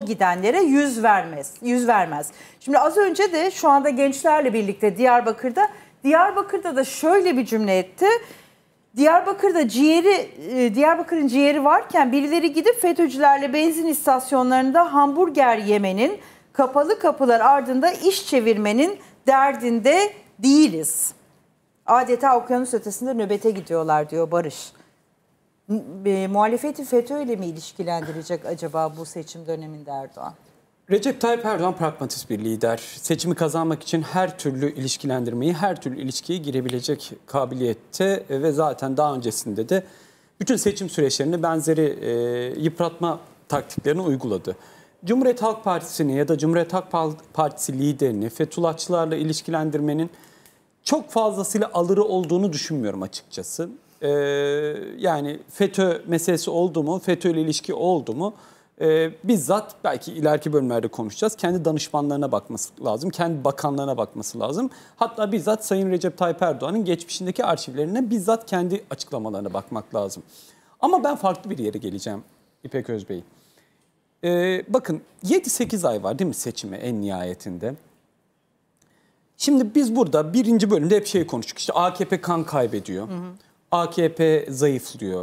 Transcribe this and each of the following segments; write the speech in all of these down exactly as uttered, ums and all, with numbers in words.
gidenlere yüz vermez. Yüz vermez. Şimdi az önce de şu anda gençlerle birlikte Diyarbakır'da Diyarbakır'da da şöyle bir cümle etti. Diyarbakır'da ciğeri, Diyarbakır'ın ciğeri varken birileri gidip FETÖ'cülerle benzin istasyonlarında hamburger yemenin, kapalı kapılar ardında iş çevirmenin derdinde değiliz. Adeta okyanus ötesinde nöbete gidiyorlar diyor Barış. Muhalefeti FETÖ ile mi ilişkilendirecek acaba bu seçim döneminde Erdoğan? Recep Tayyip Erdoğan pragmatist bir lider. Seçimi kazanmak için her türlü ilişkilendirmeyi, her türlü ilişkiye girebilecek kabiliyette ve zaten daha öncesinde de bütün seçim süreçlerinde benzeri e, yıpratma taktiklerini uyguladı. Cumhuriyet Halk Partisi'ni ya da Cumhuriyet Halk Partisi liderini Fethullahçılarla ilişkilendirmenin çok fazlasıyla alırı olduğunu düşünmüyorum açıkçası. Ee, yani FETÖ meselesi oldu mu, FETÖ ile ilişki oldu mu e, bizzat belki ileriki bölümlerde konuşacağız. Kendi danışmanlarına bakması lazım, kendi bakanlarına bakması lazım. Hatta bizzat Sayın Recep Tayyip Erdoğan'ın geçmişindeki arşivlerine bizzat kendi açıklamalarına bakmak lazım. Ama ben farklı bir yere geleceğim İpek Özbey. Ee, bakın yedi sekiz ay var değil mi seçime en nihayetinde? Şimdi biz burada birinci bölümde hep şey konuştuk. İşte A K P kan kaybediyor. Hı hı. A K P zayıflıyor.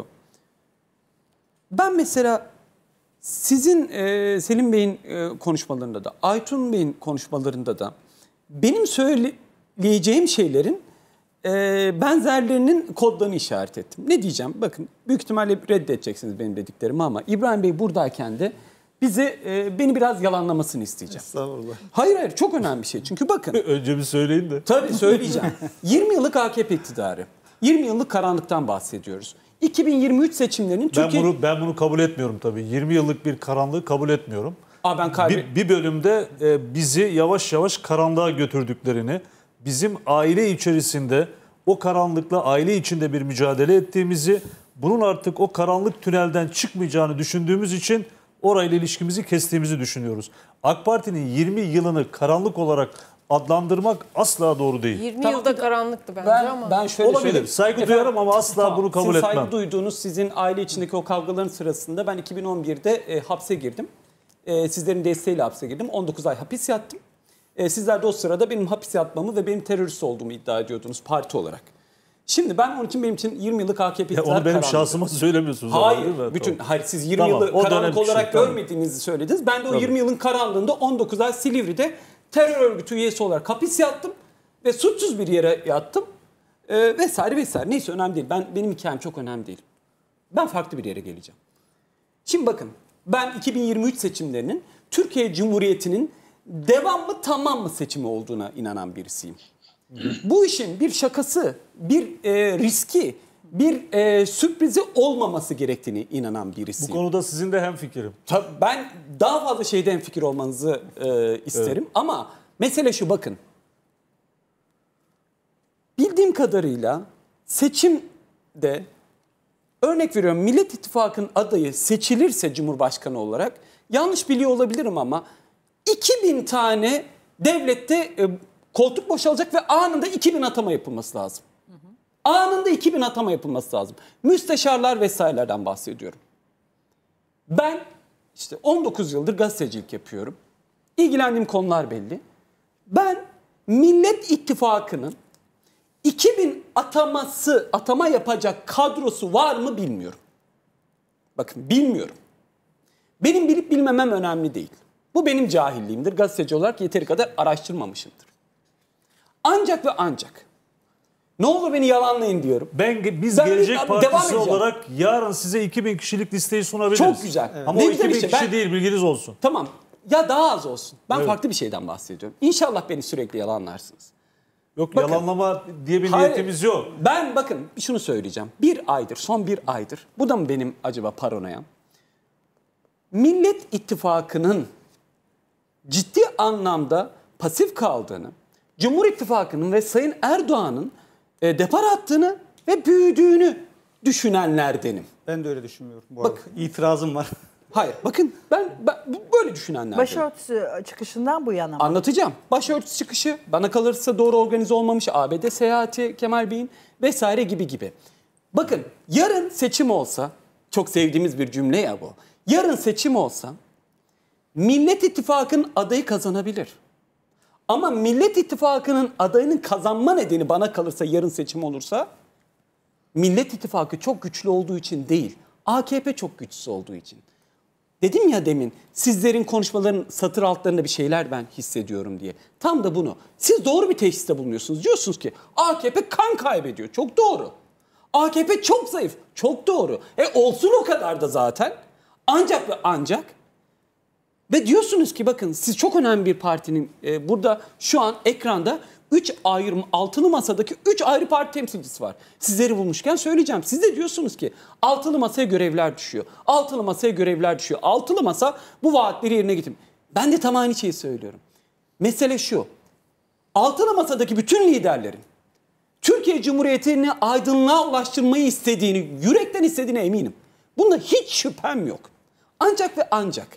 Ben mesela sizin e, Selim Bey'in e, konuşmalarında da, Aytun Bey'in konuşmalarında da benim söyleyeceğim şeylerin e, benzerlerinin kodlarını işaret ettim. Ne diyeceğim? Bakın büyük ihtimalle reddedeceksiniz benim dediklerimi ama İbrahim Bey buradayken de bize e, beni biraz yalanlamasını isteyeceğim. Estağfurullah. Hayır hayır çok önemli bir şey. Çünkü bakın. Önce bir söyleyin de. Tabii söyleyeceğim. yirmi yıllık A K P iktidarı. yirmi yıllık karanlıktan bahsediyoruz. iki bin yirmi üç seçimlerinin Türkiye... Ben bunu, ben bunu kabul etmiyorum tabii. yirmi yıllık bir karanlığı kabul etmiyorum. Aa, ben kaybet... bir, bir bölümde e, bizi yavaş yavaş karanlığa götürdüklerini, bizim aile içerisinde o karanlıkla aile içinde bir mücadele ettiğimizi, bunun artık o karanlık tünelden çıkmayacağını düşündüğümüz için orayla ilişkimizi kestiğimizi düşünüyoruz. AK Parti'nin yirmi yılını karanlık olarak adlandırmak asla doğru değil. yirmi tamam, yılda karanlıktı bence ben, ama. Ben şöyle olabilir. Söyleyeyim. Saygı Efendim, duyarım ama asla tamam, bunu kabul sizin etmem. Saygı duyduğunuz sizin aile içindeki o kavgaların sırasında ben iki bin on birde e, hapse girdim. E, sizlerin desteğiyle hapse girdim. on dokuz ay hapis yattım. E, sizler de o sırada benim hapis yatmamı ve benim terörist olduğumu iddia ediyordunuz parti olarak. Şimdi ben onun için benim için yirmi yıllık A K P iktidar onu benim karanlığı. şahsıma söylemiyorsunuz. Hayır. Ama, bütün, tamam. hayır siz yirmi tamam, yılı karanlık olarak şey, görmediğinizi tamam. söylediniz. Ben de o Tabii. yirmi yılın karanlığında on dokuz ay Silivri'de terör örgütü üyesi olarak hapis yattım. Ve suçsuz bir yere yattım. Ee, vesaire vesaire. Neyse önemli değil. Ben, benim hikayem çok önemli değil. Ben farklı bir yere geleceğim. Şimdi bakın ben iki bin yirmi üç seçimlerinin Türkiye Cumhuriyeti'nin devamlı tamam mı seçimi olduğuna inanan birisiyim. Bu işin bir şakası, bir e, riski, bir e, sürprizi olmaması gerektiğini inanan birisiyim. Bu konuda sizin de hemfikirim. Tabii ben daha fazla şeyde hemfikir olmanızı e, isterim. Evet. Ama mesele şu bakın. Bildiğim kadarıyla seçimde örnek veriyorum Millet İttifakı'nın adayı seçilirse Cumhurbaşkanı olarak yanlış biliyor olabilirim ama iki bin tane devlette e, koltuk boşalacak ve anında iki bin atama yapılması lazım. Hı hı. Anında iki bin atama yapılması lazım. Müsteşarlar vesairelerden bahsediyorum. Ben işte on dokuz yıldır gazetecilik yapıyorum. İlgilendiğim konular belli. Ben Millet İttifakı'nın iki bin ataması, atama yapacak kadrosu var mı bilmiyorum. Bakın bilmiyorum. Benim bilip bilmemem önemli değil. Bu benim cahilliğimdir. Gazeteci olarak yeteri kadar araştırmamışımdır. Ancak ve ancak. Ne olur beni yalanlayın diyorum. Ben biz ben Gelecek bir, Partisi olarak yarın size iki bin kişilik listeyi sunabiliriz. Çok güzel. Evet. Ama ne o iki bin şey. kişi ben, değil bilginiz olsun. Tamam. Ya daha az olsun. Ben evet. farklı bir şeyden bahsediyorum. İnşallah beni sürekli yalanlarsınız. Yok bakın, yalanlama diye bir hayır, niyetimiz yok. Ben bakın şunu söyleyeceğim. Bir aydır, son bir aydır. Bu da mı benim acaba paranoyam? Millet İttifakı'nın ciddi anlamda pasif kaldığını, Cumhur İttifakı'nın ve Sayın Erdoğan'ın e, depar attığını ve büyüdüğünü düşünenlerdenim. Ben de öyle düşünmüyorum. Bu Bak, arada. İtirazım var. Hayır bakın ben, ben böyle düşünenlerdenim. Başörtüsü çıkışından bu yana mı? Anlatacağım. Başörtüsü çıkışı, bana kalırsa doğru organize olmamış A B D seyahati Kemal Bey'in vesaire gibi gibi. Bakın yarın seçim olsa, çok sevdiğimiz bir cümle ya bu. Yarın seçim olsa Millet İttifakı'nın adayı kazanabilir. Ama Millet İttifakı'nın adayının kazanma nedeni bana kalırsa yarın seçim olursa Millet İttifakı çok güçlü olduğu için değil, A K P çok güçsüz olduğu için. Dedim ya demin sizlerin konuşmaların satır altlarında bir şeyler ben hissediyorum diye. Tam da bunu. Siz doğru bir teşhiste bulunuyorsunuz. Diyorsunuz ki A K P kan kaybediyor. Çok doğru. A K P çok zayıf. Çok doğru. E olsun o kadar da zaten. Ancak ve ancak ve diyorsunuz ki bakın siz çok önemli bir partinin e, burada şu an ekranda üç ayrı altılı masadaki üç ayrı parti temsilcisi var. Sizleri bulmuşken söyleyeceğim. Siz de diyorsunuz ki altılı masaya görevler düşüyor. Altılı masaya görevler düşüyor. Altılı masa bu vaatleri yerine getirmiyor. Ben de tam aynı şeyi söylüyorum. Mesele şu. Altılı masadaki bütün liderlerin Türkiye Cumhuriyeti'ni aydınlığa ulaştırmayı istediğini, yürekten istediğine eminim. Bunda hiç şüphem yok. Ancak ve ancak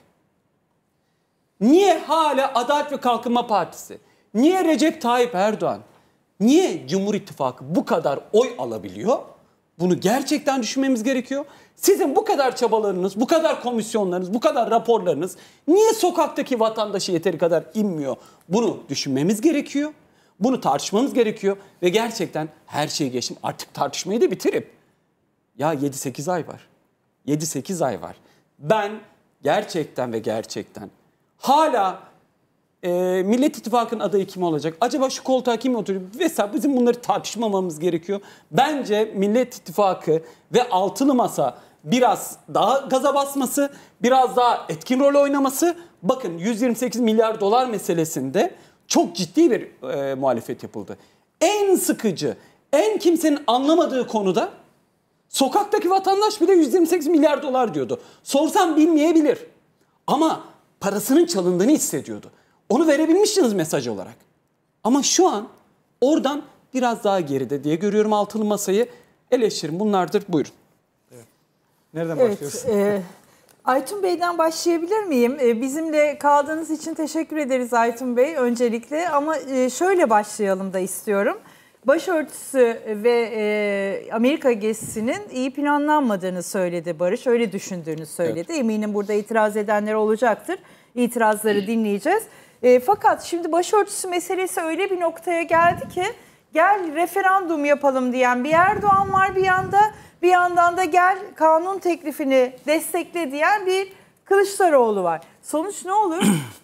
niye hala Adalet ve Kalkınma Partisi, niye Recep Tayyip Erdoğan, niye Cumhur İttifakı bu kadar oy alabiliyor? Bunu gerçekten düşünmemiz gerekiyor. Sizin bu kadar çabalarınız, bu kadar komisyonlarınız, bu kadar raporlarınız niye sokaktaki vatandaşı yeteri kadar inmiyor? Bunu düşünmemiz gerekiyor. Bunu tartışmamız gerekiyor ve gerçekten her şeyi geçtim. Artık tartışmayı da bitirip ya yedi sekiz ay var. yedi sekiz ay var. Ben gerçekten ve gerçekten hala e, Millet İttifakı'nın adayı kim olacak? Acaba şu koltuğa kim oturuyor? Vesaire bizim bunları tartışmamamız gerekiyor. Bence Millet İttifakı ve altılı masa biraz daha gaza basması, biraz daha etkin rol oynaması. Bakın yüz yirmi sekiz milyar dolar meselesinde çok ciddi bir e, muhalefet yapıldı. En sıkıcı, en kimsenin anlamadığı konuda sokaktaki vatandaş bile yüz yirmi sekiz milyar dolar diyordu. Sorsam bilmeyebilir. Ama parasının çalındığını hissediyordu. Onu verebilmişsiniz mesaj olarak. Ama şu an oradan biraz daha geride diye görüyorum altılı masayı. Eleştirin bunlardır. Buyurun. Evet. Nereden Evet, başlıyoruz? E, Aytun Bey'den başlayabilir miyim? E, bizimle kaldığınız için teşekkür ederiz Aytun Bey öncelikle. Ama e, şöyle başlayalım da istiyorum. Başörtüsü ve e, Amerika gezisinin iyi planlanmadığını söyledi Barış. Öyle düşündüğünü söyledi. Evet. Eminim burada itiraz edenler olacaktır. İtirazları dinleyeceğiz. E, fakat şimdi başörtüsü meselesi öyle bir noktaya geldi ki gel referandum yapalım diyen bir Erdoğan var bir yanda. Bir yandan da gel kanun teklifini destekle diyen bir Kılıçdaroğlu var. Sonuç ne olur?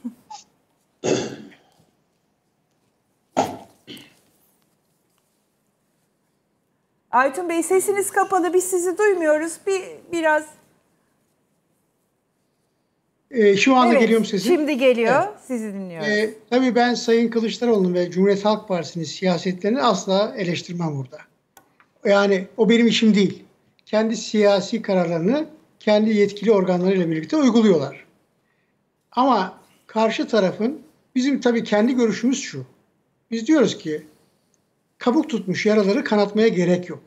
Aytun Bey sesiniz kapalı, biz sizi duymuyoruz. Bir biraz. Ee, şu anda evet, geliyor mu sesim? Şimdi geliyor. Evet. Sizi dinliyoruz. Ee, tabii ben Sayın Kılıçdaroğlu'nun ve Cumhuriyet Halk Partisi'nin siyasetlerini asla eleştirmem burada. Yani o benim işim değil. Kendi siyasi kararlarını kendi yetkili organlarıyla birlikte uyguluyorlar. Ama karşı tarafın, bizim tabii kendi görüşümüz şu. Biz diyoruz ki kabuk tutmuş yaraları kanatmaya gerek yok.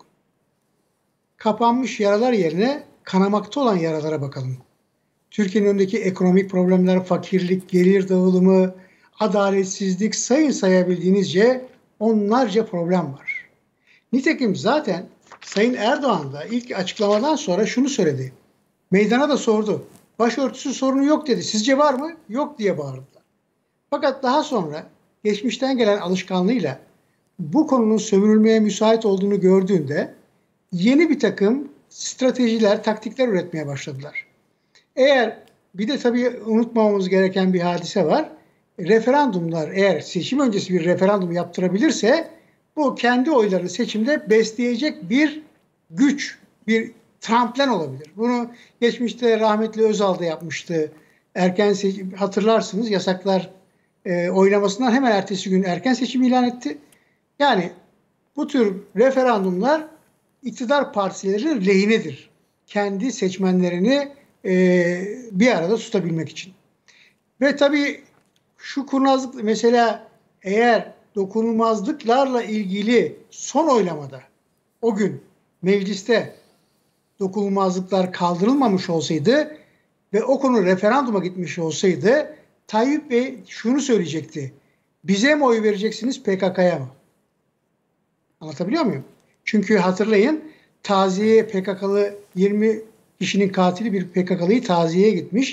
Kapanmış yaralar yerine kanamakta olan yaralara bakalım. Türkiye'nin önündeki ekonomik problemler, fakirlik, gelir dağılımı, adaletsizlik, sayın sayabildiğinizce onlarca problem var. Nitekim zaten Sayın Erdoğan da ilk açıklamadan sonra şunu söyledi. Meydana da sordu. Başörtüsü sorunu yok dedi. Sizce var mı? Yok diye bağırdılar. Fakat daha sonra geçmişten gelen alışkanlığıyla bu konunun sömürülmeye müsait olduğunu gördüğünde yeni bir takım stratejiler, taktikler üretmeye başladılar. Eğer bir de tabii unutmamamız gereken bir hadise var. Referandumlar eğer seçim öncesi bir referandum yaptırabilirse bu kendi oylarını seçimde besleyecek bir güç, bir tramplen olabilir. Bunu geçmişte rahmetli Özal da yapmıştı. Erken seçim, hatırlarsınız yasaklar e, oylamasından hemen ertesi gün erken seçim ilan etti. Yani bu tür referandumlar iktidar partilerinin lehinedir. Kendi seçmenlerini e, bir arada tutabilmek için. Ve tabii şu kurnazlık mesela eğer dokunulmazlıklarla ilgili son oylamada o gün mecliste dokunulmazlıklar kaldırılmamış olsaydı ve o konu referanduma gitmiş olsaydı Tayyip Bey şunu söyleyecekti. Bize mi oy vereceksiniz P K K'ya mı? Anlatabiliyor muyum? Çünkü hatırlayın taziyeye P K K'lı yirmi kişinin katili bir P K K'lıyı taziyeye gitmiş.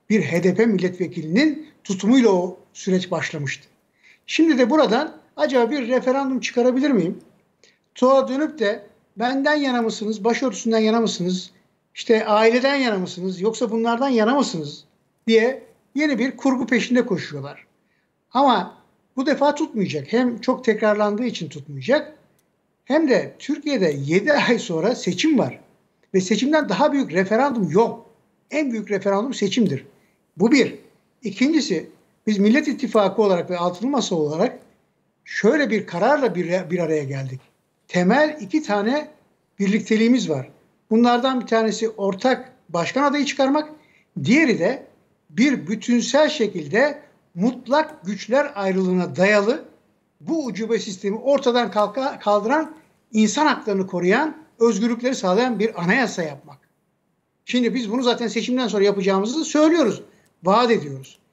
bir H D P milletvekilinin tutumuyla o süreç başlamıştı. Şimdi de buradan acaba bir referandum çıkarabilir miyim? Sonra dönüp de benden yana mısınız, başörtüsünden yana mısınız, işte aileden yana mısınız, yoksa bunlardan yana mısınız diye yeni bir kurgu peşinde koşuyorlar. Ama bu defa tutmayacak. Hem çok tekrarlandığı için tutmayacak, hem de Türkiye'de yedi ay sonra seçim var. Ve seçimden daha büyük referandum yok. En büyük referandum seçimdir. Bu bir. İkincisi, biz Millet İttifakı olarak ve Altılı Masa olarak şöyle bir kararla bir, bir araya geldik. Temel iki tane birlikteliğimiz var. Bunlardan bir tanesi ortak başkan adayı çıkarmak, diğeri de bir bütünsel şekilde mutlak güçler ayrılığına dayalı bu ucube sistemi ortadan kalka, kaldıran, insan haklarını koruyan, özgürlükleri sağlayan bir anayasa yapmak. Şimdi biz bunu zaten seçimden sonra yapacağımızı söylüyoruz, vaat ediyoruz.